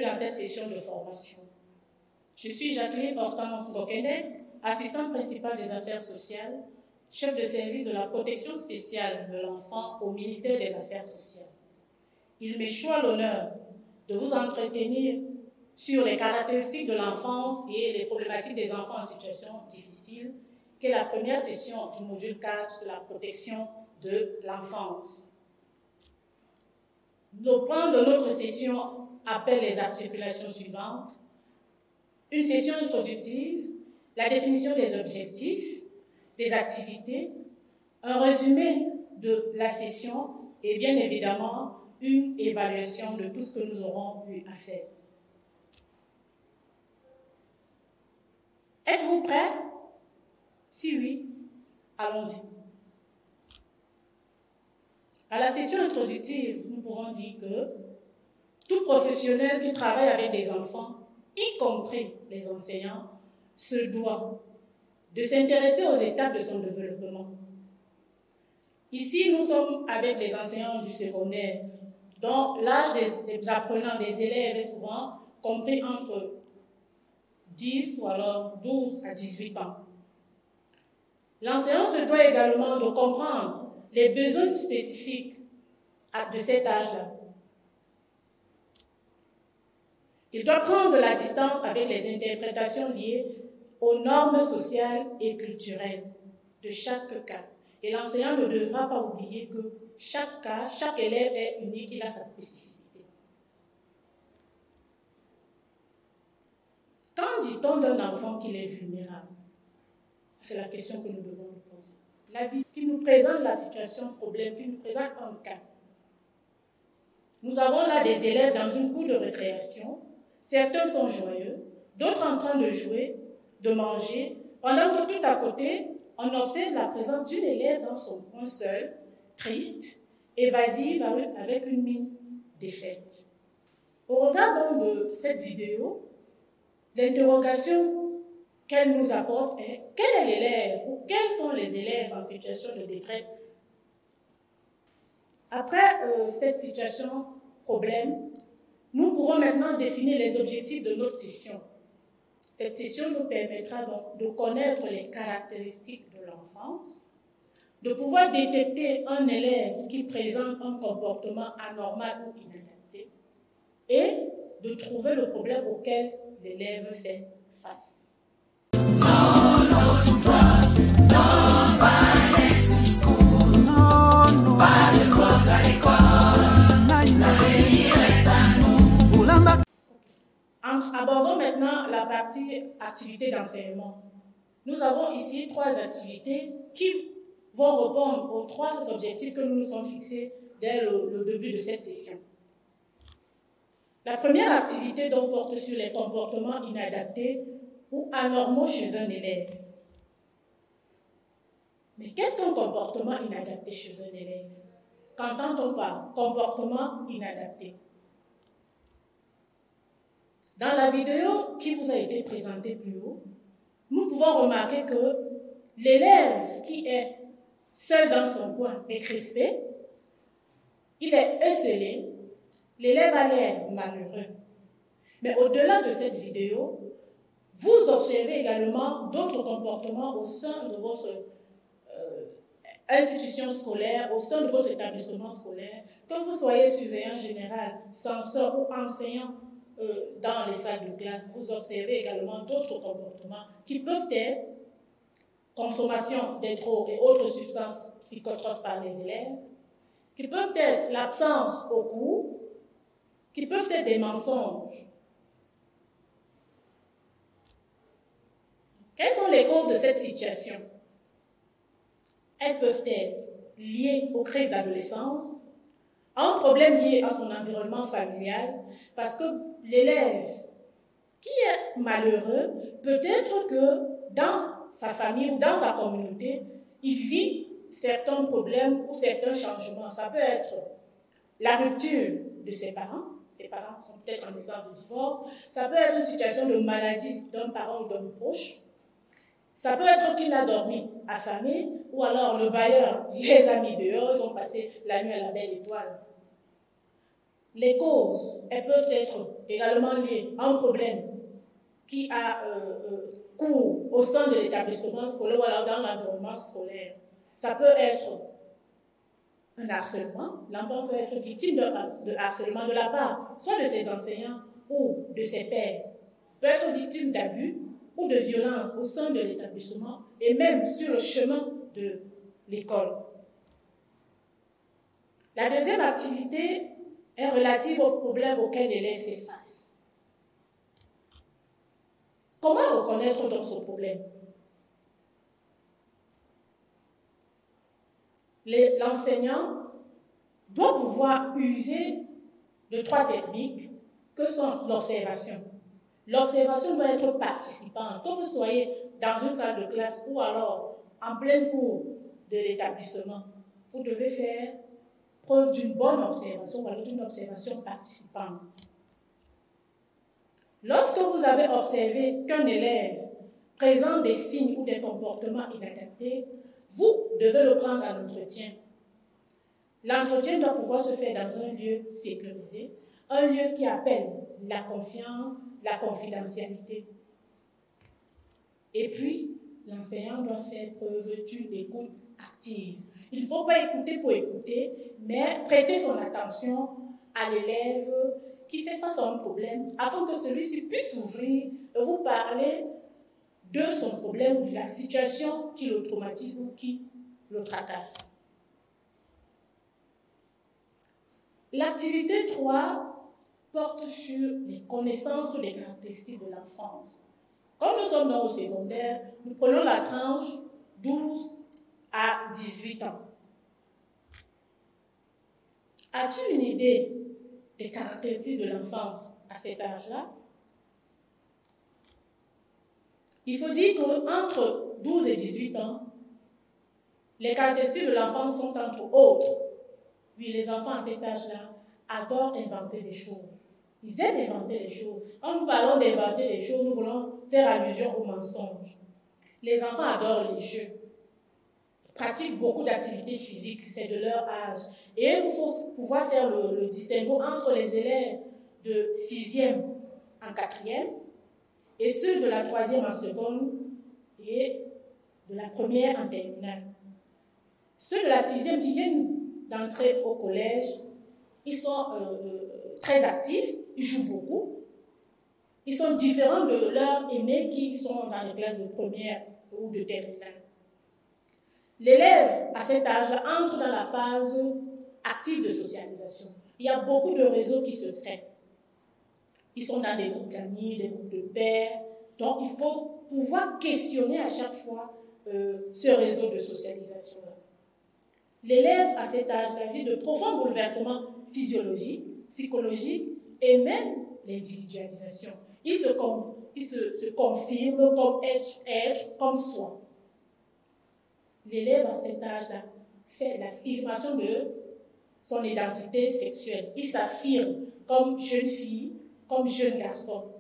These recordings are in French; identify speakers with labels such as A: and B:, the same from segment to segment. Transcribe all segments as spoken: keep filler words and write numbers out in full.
A: bienvenue dans cette session de formation. Je suis Jacqueline Hortense Gokene, assistante principale des affaires sociales, chef de service de la protection spéciale de l'enfant au ministère des Affaires sociales. Il m'échoit l'honneur de vous entretenir sur les caractéristiques de l'enfance et les problématiques des enfants en situation difficile, qui est la première session du module quatre de la protection de l'enfance. Le plan de notre session appelle les articulations suivantes: une session introductive, la définition des objectifs, des activités, un résumé de la session et bien évidemment une évaluation de tout ce que nous aurons eu à faire. Êtes-vous prêts? Si oui, allons-y. À la session introductive, nous pouvons dire que tout professionnel qui travaille avec des enfants, y compris les enseignants, se doit de s'intéresser aux étapes de son développement. Ici, nous sommes avec les enseignants du secondaire, dont l'âge des, des apprenants, des élèves est souvent compris entre dix ou alors douze à dix-huit ans. L'enseignant se doit également de comprendre les besoins spécifiques de cet âge-là. Il doit prendre de la distance avec les interprétations liées aux normes sociales et culturelles de chaque cas. Et l'enseignant ne devra pas oublier que chaque cas, chaque élève est unique, il a sa spécificité. Quand dit-on d'un enfant qu'il est vulnérable? C'est la question que nous devons nous poser. La vie qui nous présente la situation problème, qui nous présente un cas. Nous avons là des élèves dans une cour de récréation. Certains sont joyeux, d'autres en train de jouer, de manger, pendant que tout à côté, on observe la présence d'une élève dans son coin seul, triste, évasive, avec une mine défaite. Au regard donc de cette vidéo, l'interrogation qu'elle nous apporte est: quel est l'élève ou quels sont les élèves en situation de détresse? Après euh, cette situation problème, nous pourrons maintenant définir les objectifs de notre session. Cette session nous permettra donc de connaître les caractéristiques de l'enfance, de pouvoir détecter un élève qui présente un comportement anormal ou inadapté et de trouver le problème auquel l'élève fait face. Abordons maintenant la partie activité d'enseignement. Nous avons ici trois activités qui vont répondre aux trois objectifs que nous nous sommes fixés dès le, le début de cette session. La première activité donc porte sur les comportements inadaptés ou anormaux chez un élève. Mais qu'est-ce qu'un comportement inadapté chez un élève? Qu'entend-on par comportement inadapté? Dans la vidéo qui vous a été présentée plus haut, nous pouvons remarquer que l'élève qui est seul dans son coin est crispé, il est esselé, l'élève a l'air malheureux. Mais au-delà de cette vidéo, vous observez également d'autres comportements au sein de votre euh, institution scolaire, au sein de votre établissement scolaire, que vous soyez surveillant général, censeur ou enseignant euh, dans les salles de classe, vous observez également d'autres comportements qui peuvent être consommation des drogues et autres substances psychotropes par les élèves, qui peuvent être l'absence au cours, qui peuvent être des mensonges. Quelles sont les causes de cette situation? Elles peuvent être liées aux crises d'adolescence, à un problème lié à son environnement familial, parce que l'élève qui est malheureux, peut-être que dans sa famille ou dans sa communauté, il vit certains problèmes ou certains changements. Ça peut être la rupture de ses parents, ses parents sont peut-être en état de divorce, ça peut être une situation de maladie d'un parent ou d'un proche, ça peut être qu'il a dormi affamé, ou alors le bailleur les a mis dehors, ils ont passé la nuit à la belle étoile. Les causes, elles peuvent être également liées à un problème qui a euh, euh, cours au sein de l'établissement scolaire ou alors dans l'environnement scolaire. Ça peut être un harcèlement. L'enfant peut être victime de, de harcèlement de la part soit de ses enseignants ou de ses pairs. Peut être victime d'abus ou de violence au sein de l'établissement et même sur le chemin de l'école. La deuxième activité est relative aux problèmes auxquels l'élève fait face. Comment reconnaître donc ce problème? L'enseignant doit pouvoir user de trois techniques que sont l'observation. L'observation doit être participante. Que vous soyez dans une salle de classe ou alors en plein cours de l'établissement, vous devez faire preuve d'une bonne observation, ou d'une observation participante. Lorsque vous avez observé qu'un élève présente des signes ou des comportements inadaptés, vous devez le prendre à l'entretien. L'entretien doit pouvoir se faire dans un lieu sécurisé, un lieu qui appelle la confiance, la confidentialité. Et puis, l'enseignant doit faire preuve d'une écoute active. Il ne faut pas écouter pour écouter, mais prêter son attention à l'élève qui fait face à un problème, afin que celui-ci puisse s'ouvrir et vous parler de son problème, de la situation qui le traumatise ou qui le tracasse. L'activité trois porte sur les connaissances ou les caractéristiques de l'enfance. Comme nous sommes dans le secondaire, nous prenons la tranche douze à dix-huit ans. As-tu une idée des caractéristiques de l'enfance à cet âge-là? Il faut dire qu'entre douze et dix-huit ans, les caractéristiques de l'enfance sont entre autres. Oui, les enfants à cet âge-là adorent inventer des choses. Ils aiment inventer des choses. Quand nous parlons d'inventer des choses, nous voulons faire allusion au mensonge. Les enfants adorent les jeux. Ils pratiquent beaucoup d'activités physiques, c'est de leur âge. Et il faut pouvoir faire le, le distinguo entre les élèves de sixième en quatrième et ceux de la troisième en seconde et de la première en terminale. Ceux de la sixième qui viennent d'entrer au collège, ils sont euh, très actifs, ils jouent beaucoup. Ils sont différents de leurs aînés qui sont dans les classes de première ou de terminale. L'élève, à cet âge-là, entre dans la phase active de socialisation. Il y a beaucoup de réseaux qui se créent. Ils sont dans des groupes d'amis, des groupes de pairs. Donc, il faut pouvoir questionner à chaque fois euh, ce réseau de socialisation-là. L'élève, à cet âge-là, vit de profonds bouleversements physiologiques, psychologiques et même l'individualisation. Il se, il se, se confirme comme être, être comme soi. L'élève, à cet âge-là, fait l'affirmation de son identité sexuelle. Il s'affirme comme jeune fille, comme jeune garçon.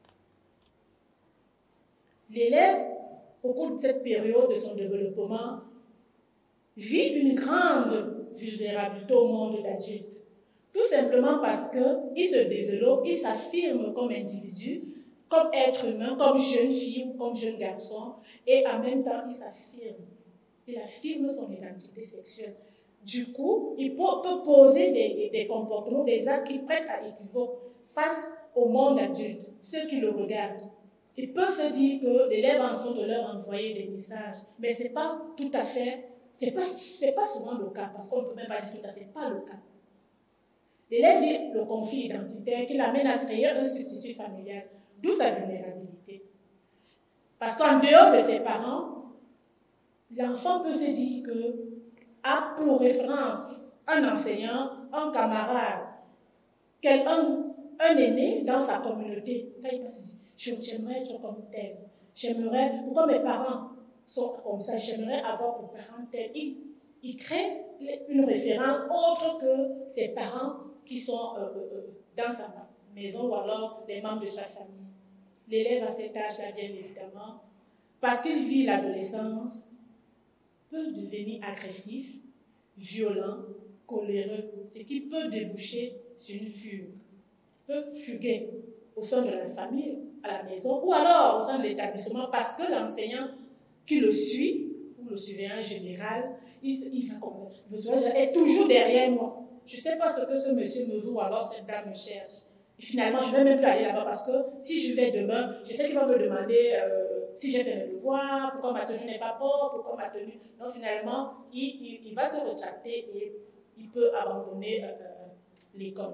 A: L'élève, au cours de cette période de son développement, vit une grande vulnérabilité au monde d'adulte. Tout simplement parce qu'il se développe, il s'affirme comme individu, comme être humain, comme jeune fille ou comme jeune garçon, et en même temps, il s'affirme. Il affirme son identité sexuelle. Du coup, il peut poser des, des, des comportements, des actes qui prêtent à équivoque face au monde adulte, ceux qui le regardent. Ils peuvent se dire que l'élève est en train de leur envoyer des messages, mais ce n'est pas tout à fait, ce n'est pas, c'est pas souvent le cas, parce qu'on ne peut même pas dire tout à fait, ce n'est pas le cas. L'élève vit le conflit identitaire qui l'amène à créer un substitut familial, d'où sa vulnérabilité. Parce qu'en dehors de ses parents, l'enfant peut se dire que a pour référence un enseignant, un camarade, quelqu'un, un aîné dans sa communauté. Quand il peut se dire, j'aimerais être comme tel, j'aimerais, pourquoi mes parents sont comme ça, j'aimerais avoir pour parents tel. Il, il crée une référence autre que ses parents qui sont euh, euh, dans sa maison ou alors les membres de sa famille. L'élève à cet âge-là, bien évidemment, parce qu'il vit l'adolescence, peut devenir agressif, violent, coléreux, ce qui peut déboucher une fugue, peut fuguer au sein de la famille, à la maison, ou alors au sein de l'établissement, parce que l'enseignant qui le suit, ou le surveillant général, il, il va comme ça. Le surveillant est toujours derrière moi. Je ne sais pas ce que ce monsieur me veut, ou alors cette dame me cherche. Et finalement, je ne vais même plus aller là-bas, parce que si je vais demain, je sais qu'il va me demander euh, si j'ai fait mes devoirs, pourquoi ma tenue n'est pas propre, pourquoi ma tenue... Donc finalement, il, il, il va se retracter et il peut abandonner euh, l'école.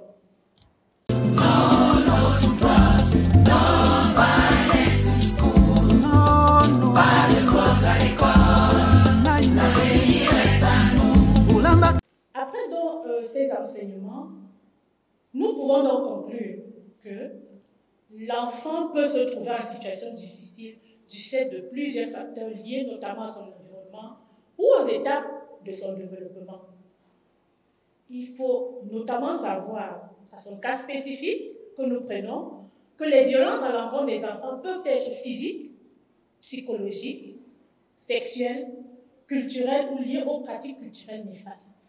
A: Après donc euh, ces enseignements, nous pouvons donc conclure que l'enfant peut se trouver en situation difficile du fait de plusieurs facteurs liés notamment à son environnement ou aux étapes de son développement. Il faut notamment savoir, à son cas spécifique que nous prenons, que les violences à l'encontre des enfants peuvent être physiques, psychologiques, sexuelles, culturelles ou liées aux pratiques culturelles néfastes.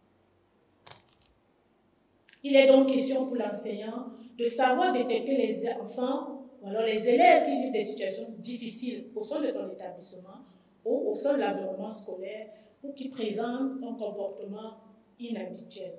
A: Il est donc question pour l'enseignant de savoir détecter les enfants ou alors les élèves qui vivent des situations difficiles au sein de son établissement ou au sein de l'environnement scolaire ou qui présentent un comportement inhabituel.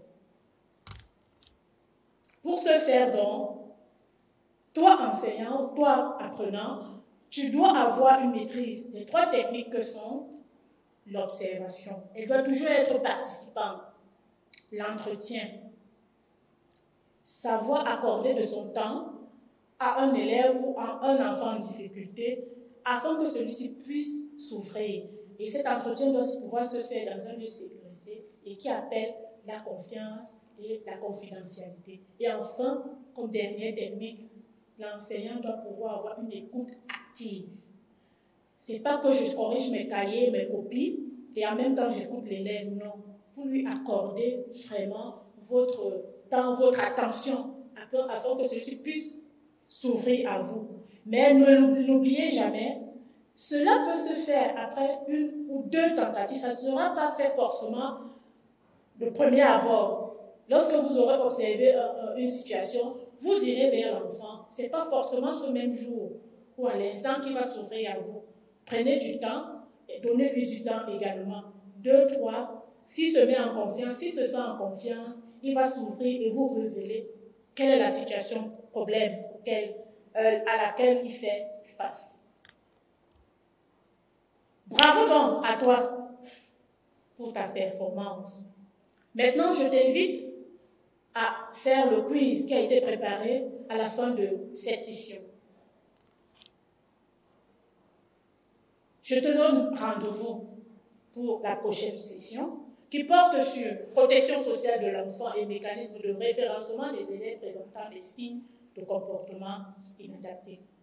A: Pour ce faire donc, toi enseignant, toi apprenant, tu dois avoir une maîtrise des trois techniques que sont l'observation. Elle doit toujours être participante. L'entretien. Savoir accorder de son temps à un élève ou à un enfant en difficulté afin que celui-ci puisse s'ouvrir. Et cet entretien doit pouvoir se faire dans un lieu sécurisé et qui appelle la confiance et la confidentialité. Et enfin, comme dernière technique, l'enseignant doit pouvoir avoir une écoute active. Ce n'est pas que je corrige mes cahiers, mes copies, et en même temps j'écoute l'élève, non. Vous lui accordez vraiment votre temps, votre attention, afin que celui-ci puisse s'ouvrir à vous. Mais ne l'oubliez jamais, cela peut se faire après une ou deux tentatives. Ça ne sera pas fait forcément de premier abord. Lorsque vous aurez observé une situation, vous irez vers l'enfant. Ce n'est pas forcément ce même jour ou à l'instant qu'il va s'ouvrir à vous. Prenez du temps et donnez-lui du temps également. Deux, trois, s'il se met en confiance, s'il se sent en confiance, il va s'ouvrir et vous révéler quelle est la situation, problème auquel, euh, à laquelle il fait face. Bravo donc à toi pour ta performance. Maintenant, je t'invite à faire le quiz qui a été préparé à la fin de cette session. Je te donne rendez-vous pour la prochaine session qui porte sur protection sociale de l'enfant et mécanisme de référencement des élèves présentant des signes de comportement inadapté.